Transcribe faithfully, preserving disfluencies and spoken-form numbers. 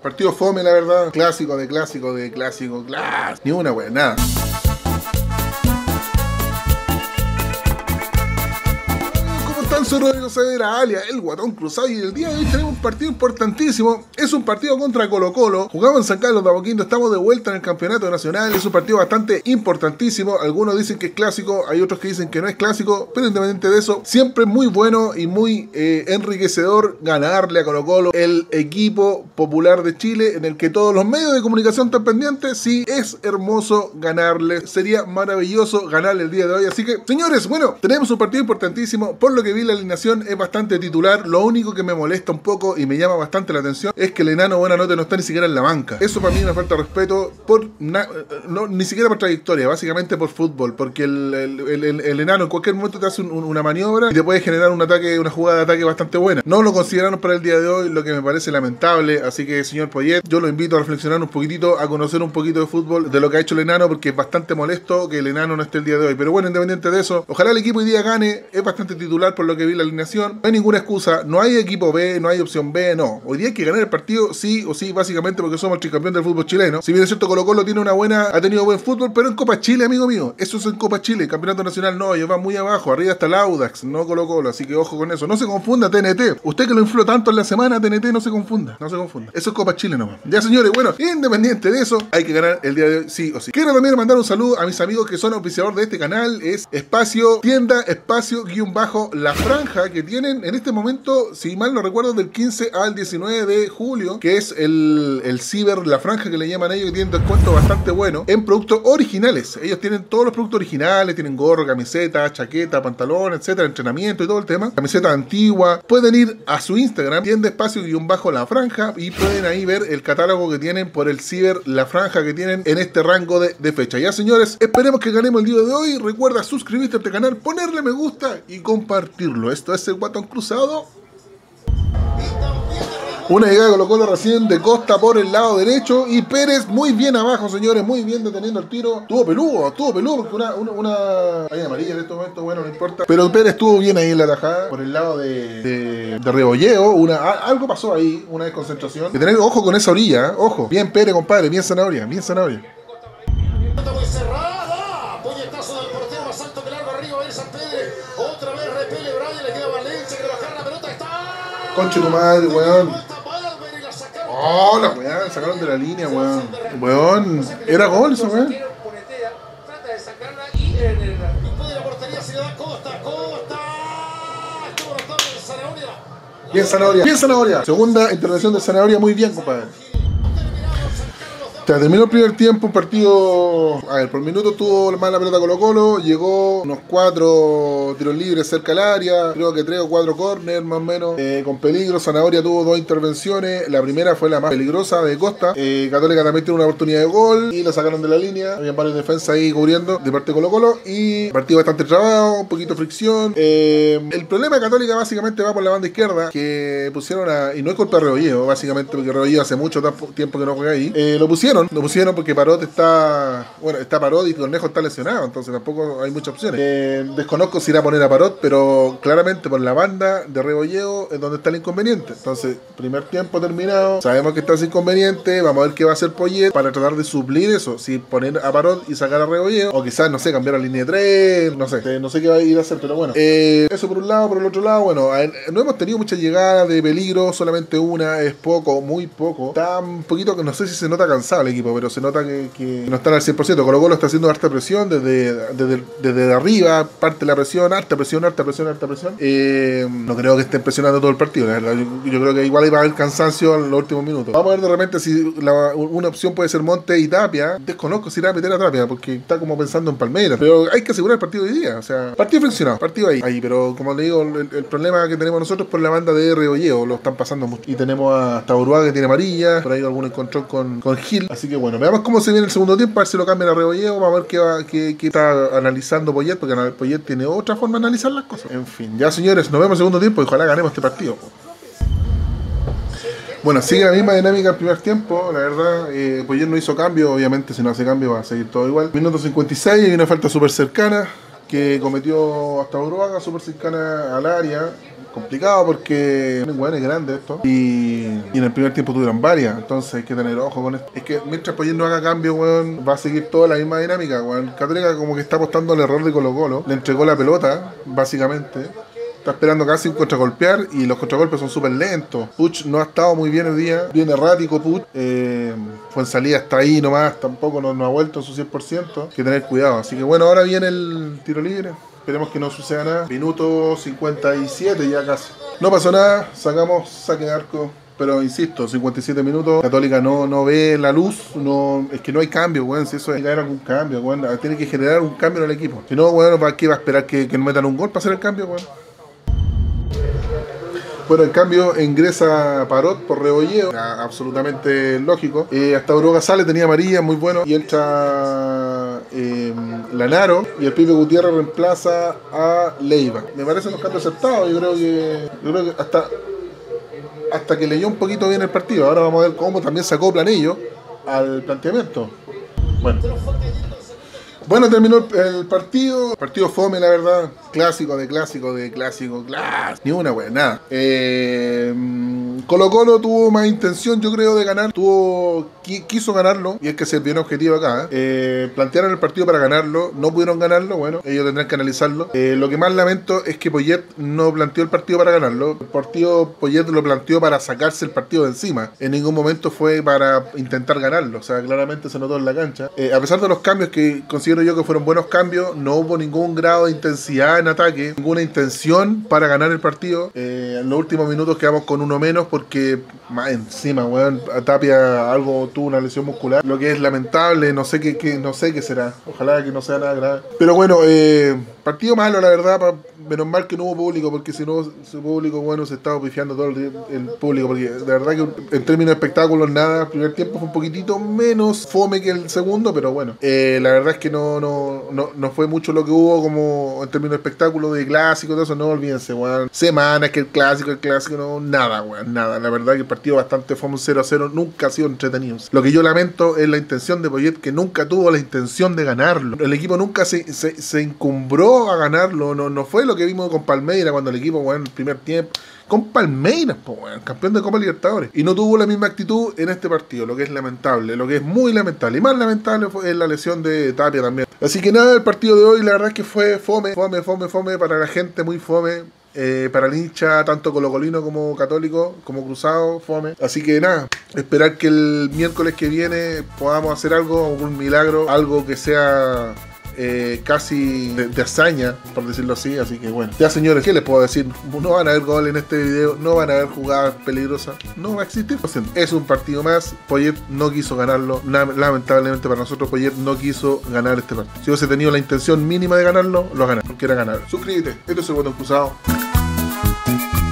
Partido fome, la verdad. Clásico de clásico de clásico, clásico. Ni una wea, nada. Soy Rodrigo Saavedra, alias el Guatón Cruzado, y el día de hoy tenemos un partido importantísimo. Es un partido contra Colo Colo. Jugamos en San Carlos de Apoquindo, estamos de vuelta en el campeonato nacional. Es un partido bastante importantísimo. Algunos dicen que es clásico, hay otros que dicen que no es clásico, pero independiente de eso, siempre muy bueno y muy eh, enriquecedor ganarle a Colo Colo, el equipo popular de Chile, en el que todos los medios de comunicación están pendientes. Sí, es hermoso ganarle, sería maravilloso ganarle el día de hoy. Así que, señores, bueno, tenemos un partido importantísimo. Por lo que vi, la alineación es bastante titular. Lo único que me molesta un poco y me llama bastante la atención es que el enano Buenanote no está ni siquiera en la banca. Eso para mí me falta respeto por no, ni siquiera por trayectoria, básicamente por fútbol, porque el, el, el, el, el enano en cualquier momento te hace un, un, una maniobra y te puede generar un ataque, una jugada de ataque bastante buena. No lo consideraron para el día de hoy, lo que me parece lamentable. Así que, señor Poyet, yo lo invito a reflexionar un poquitito, a conocer un poquito de fútbol, de lo que ha hecho el enano, porque es bastante molesto que el enano no esté el día de hoy. Pero bueno, independiente de eso, ojalá el equipo hoy día gane. Es bastante titular por lo que vi la alineación. No hay ninguna excusa, no hay equipo B, no hay opción B, no. Hoy día hay que ganar el partido sí o sí, básicamente porque somos el tricampeón del fútbol chileno. Si bien es cierto, Colo Colo tiene una buena, ha tenido buen fútbol, pero en Copa Chile, amigo mío. Eso es en Copa Chile. Campeonato nacional no, ellos van muy abajo, arriba está el Audax, no Colo Colo. Así que ojo con eso. No se confunda, T N T. Usted que lo infló tanto en la semana, T N T, no se confunda. No se confunda. Eso es Copa Chile nomás. Ya, señores, bueno, independiente de eso, hay que ganar el día de hoy sí o sí. Quiero también mandar un saludo a mis amigos que son auspiciadores de este canal. Es Espacio, Tienda, Espacio, guión bajo, La Franja, que tienen en este momento, si mal no recuerdo, del quince al diecinueve de julio, que es el, el ciber, la franja que le llaman ellos, que tienen descuento bastante bueno en productos originales. Ellos tienen todos los productos originales, tienen gorro, camiseta, chaqueta, pantalón, etcétera, entrenamiento y todo el tema. Camiseta antigua. Pueden ir a su Instagram, tienda espacio guión bajo la franja, y pueden ahí ver el catálogo que tienen por el ciber, la franja que tienen en este rango de, de fecha. Ya, señores, esperemos que ganemos el día de hoy. Recuerda suscribirte a este canal, ponerle me gusta y compartirlo. Esto es el Guatón Cruzado. Una llegada de Colo Colo recién de Costa por el lado derecho y Pérez muy bien abajo, señores, muy bien deteniendo el tiro. Tuvo peludo, tuvo peludo porque una, una, una... hay amarilla en este momento, bueno, no importa. Pero Pérez estuvo bien ahí en la tajada por el lado de, de, de Rebolleo. Una, algo pasó ahí, una desconcentración. Que tener ojo con esa orilla, ¿eh? Ojo. Bien Pérez, compadre, bien zanahoria, bien zanahoria. Conche tu madre, weón. Oh, la weón, sacaron de la línea, weón. Weón, era gol eso, weón. Bien Zanahoria, bien Zanahoria. Segunda intervención de Zanahoria, muy bien, compadre. Ya, terminó el primer tiempo, un partido, a ver, por minuto tuvo más la pelota Colo Colo, llegó unos cuatro tiros libres cerca del área, creo que tres o cuatro corners más o menos, eh, con peligro. Zanahoria tuvo dos intervenciones, la primera fue la más peligrosa de Costa, eh, Católica también tiene una oportunidad de gol y la sacaron de la línea, habían varias defensas ahí cubriendo de parte de Colo Colo y partido bastante trabado, un poquito de fricción. Eh, el problema de Católica básicamente va por la banda izquierda, que pusieron a, y no es culpa de Rebolleo, básicamente porque Rebolleo hace mucho tiempo que no juega ahí, eh, lo pusieron Lo pusieron porque Parot está... Bueno, está Parot y Cornejo está lesionado, entonces tampoco hay muchas opciones. Eh, desconozco si irá a poner a Parot, pero claramente por la banda de Rebolleo es donde está el inconveniente. Entonces, primer tiempo terminado, sabemos que está ese inconveniente, vamos a ver qué va a hacer Poyet para tratar de suplir eso. Si poner a Parot y sacar a Rebolleo, o quizás, no sé, cambiar la línea de tres, no sé, eh, no sé qué va a ir a hacer, pero bueno. Eh, eso por un lado, por el otro lado, bueno, a, no hemos tenido muchas llegadas de peligro, solamente una, es poco, muy poco. Está un poquito que no sé si se nota cansado el equipo, pero se nota que, que no están al cien por ciento. Colo Colo está haciendo harta presión desde, desde, desde arriba, parte la presión, harta presión, harta presión, harta presión. Eh, no creo que estén presionando todo el partido, la verdad. Yo, yo creo que igual va a haber cansancio en los últimos minutos. Vamos a ver de repente si la, una opción puede ser Monte y Tapia. Desconozco si irá a meter a Tapia, porque está como pensando en Palmeiras. Pero hay que asegurar el partido de hoy día. O sea, partido friccionado, partido ahí. ahí pero como le digo, el, el problema que tenemos nosotros por la banda de Rebolleo, lo están pasando mucho. Y tenemos hasta Uruguay que tiene amarilla, por ahí algún encontrón con, con Gil. Así que bueno, veamos cómo se viene el segundo tiempo, a ver si lo cambian a Rebolleo, vamos a ver qué, va, qué, qué está analizando Poyet, porque Poyet tiene otra forma de analizar las cosas. En fin, ya señores, nos vemos el segundo tiempo y ojalá ganemos este partido. Bueno, sigue la misma dinámica el primer tiempo, la verdad. eh, Poyet no hizo cambio, obviamente si no hace cambio va a seguir todo igual. Minuto cincuenta y seis, y una falta súper cercana que cometió hasta Uruguay, súper cercana al área, complicado porque bueno, es grande esto. Y, y en el primer tiempo tuvieron varias. Entonces hay que tener ojo con esto. Es que mientras Poyet no haga cambio, weón, va a seguir toda la misma dinámica, weón. Católica como que está apostando al error de Colo Colo. Le entregó la pelota, básicamente. Está esperando casi un contragolpear y los contragolpes son súper lentos. Puch no ha estado muy bien el día, bien errático Puch. Eh, Fuenzalía está ahí nomás, tampoco no, no ha vuelto a su cien por ciento. Hay que tener cuidado. Así que bueno, ahora viene el tiro libre. Esperemos que no suceda nada. Minuto cincuenta y siete ya casi. No pasó nada, sacamos saque de arco. Pero insisto, cincuenta y siete minutos, Católica no, no ve la luz, no, es que no hay cambio, weón. Si eso es caer algún cambio, weón, tiene que generar un cambio en el equipo. Si no, weón, ¿para qué va a esperar que, que no metan un gol para hacer el cambio, weón? Bueno, en cambio ingresa Parot por Rebolleo, absolutamente lógico. Eh, hasta Broga sale, tenía amarilla, muy bueno. Y entra eh, Lanaro y el Pipe Gutiérrez reemplaza a Leiva. Me parecen los cambios acertados, yo creo que, yo creo que hasta, hasta que leyó un poquito bien el partido. Ahora vamos a ver cómo también sacó Planillo al planteamiento. Bueno. Bueno, terminó el partido. Partido fome, la verdad. Clásico de clásico de clásico. Clásico. Ni una, wea, nada. Eh, Colo Colo tuvo más intención, yo creo, de ganar. Tuvo, quiso ganarlo. Y es que se vio un objetivo acá. Eh, plantearon el partido para ganarlo. No pudieron ganarlo. Bueno, ellos tendrán que analizarlo. Eh, lo que más lamento es que Poyet no planteó el partido para ganarlo. El partido Poyet lo planteó para sacarse el partido de encima. En ningún momento fue para intentar ganarlo. O sea, claramente se notó en la cancha. Eh, a pesar de los cambios que consiguieron yo que fueron buenos cambios, no hubo ningún grado de intensidad en ataque, ninguna intención para ganar el partido. Eh, en los últimos minutos quedamos con uno menos porque más encima, weón, Tapia algo tuvo una lesión muscular, lo que es lamentable, no sé qué, qué no sé qué será, ojalá que no sea nada grave. Pero bueno, eh, partido malo la verdad, pa, menos mal que no hubo público, porque si no, su público, bueno, se estaba pifiando todo el, el público, porque de verdad que en términos de espectáculos nada, el primer tiempo fue un poquitito menos fome que el segundo, pero bueno, eh, la verdad es que no No, no, no fue mucho lo que hubo como en términos de espectáculo, de clásico, todo eso, no olvídense, weón. Semanas que el clásico, el clásico, no, nada, weón, nada. La verdad que el partido bastante fue un cero a cero, nunca ha sido entretenido. Lo que yo lamento es la intención de Poyet, que nunca tuvo la intención de ganarlo. El equipo nunca se, se, se encumbró a ganarlo, no, no fue lo que vimos con Palmeiras cuando el equipo, weón, el primer tiempo. Con Palmeiras, po, weón, campeón de Copa Libertadores. Y no tuvo la misma actitud en este partido, lo que es lamentable, lo que es muy lamentable. Y más lamentable fue la lesión de Tapia también. Así que nada, el partido de hoy la verdad es que fue fome, fome, fome, fome para la gente, muy fome. Eh, para el hincha, tanto colocolino como católico, como cruzado, fome. Así que nada, esperar que el miércoles que viene podamos hacer algo, un milagro, algo que sea... Eh, casi de, de hazaña, por decirlo así, así que bueno. Ya señores, ¿qué les puedo decir? No van a haber goles en este video, no van a haber jugadas peligrosas, no va a existir. Es un partido más, Poyet no quiso ganarlo, lamentablemente para nosotros Poyet no quiso ganar este partido. Si hubiese tenido la intención mínima de ganarlo, lo ganó, porque era ganar. Suscríbete, esto es el Guatón Cruzado.